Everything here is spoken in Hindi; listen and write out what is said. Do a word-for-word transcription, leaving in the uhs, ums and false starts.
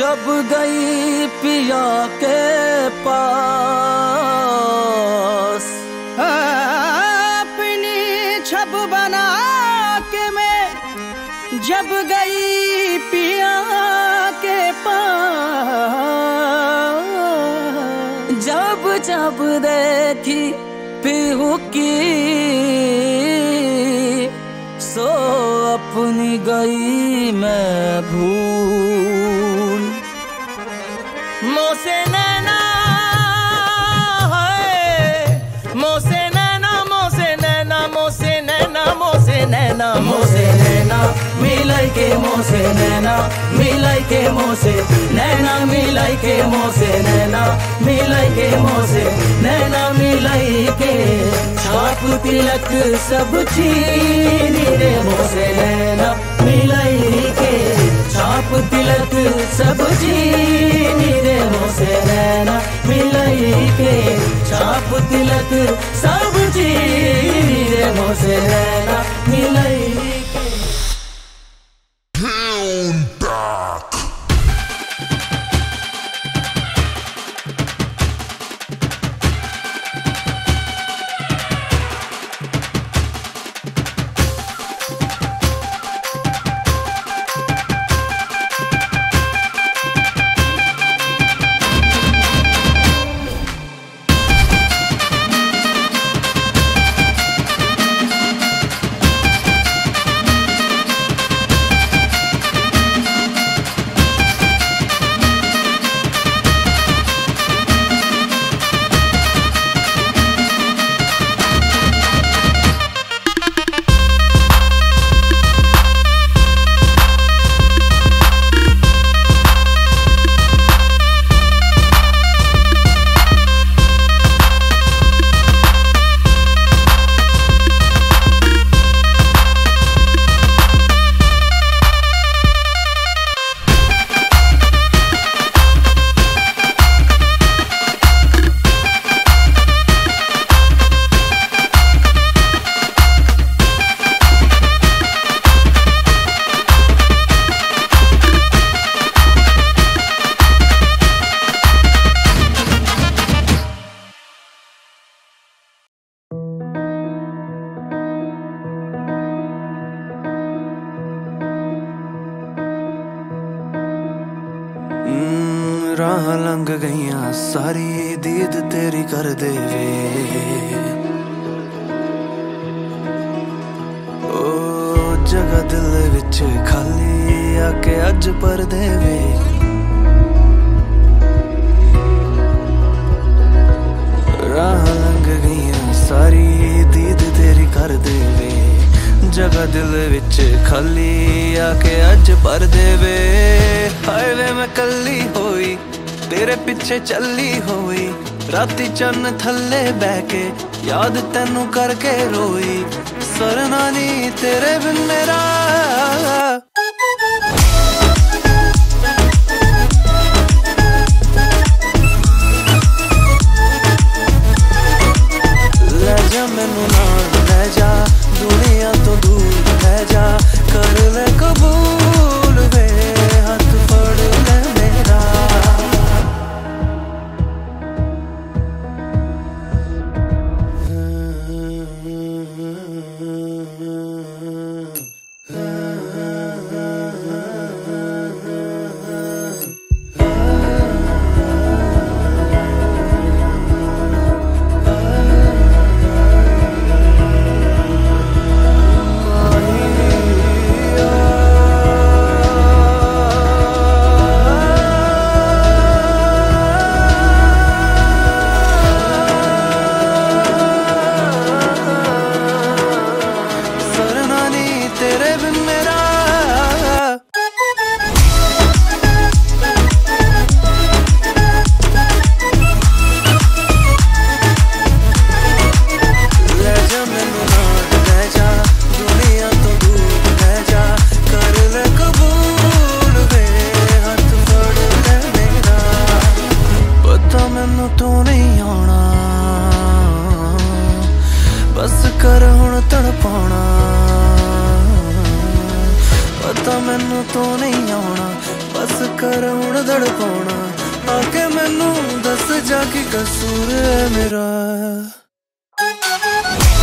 जब गई पिया के पास अपनी छब बना के मैं जब गई पिया के पास, जब जब देखी पीहू की सो अपनी गई मैं भूल। मोसे नैना है मोसे नैना मोसे नैना मोसे नैना मोसे नैना मोसे नैना मिलाई के मोसे नैना मिलाई के मोसे नैना मिलाई के मोसे नैना मिलाई के मोसे नैना मिलाई के छाप तिलक सब छीनी रे मोसे नैना मिलाई के छाप तिलक सब छीनी रे मोसे नैना मिलाई के छाप तिलक सब छीनी रे मोसे नैना मिलाई के। राह लंघ गईयां सारी दीद तेरी कर देवे, ओ जगह दिल विच खाली आके अज पर देवे। राह लंघ गईयां सारी दीद तेरी कर देवे, जगह दिल विच खाली आके अज पर देवे। हाय वे मैं कली होई तेरे पिछे चली होई, राती चन्न थल्ले बह के याद तेनू करके रोई। सरना नी तेरे बिन मेरा ले जा मैनू नाल ले जा, दुनिया तो दूर ले जा, कर ले कबूल वे हाथ फड़ ले मेरा। यार हुण धड़काउणा आके मैनू दस जा की कसूर है मेरा।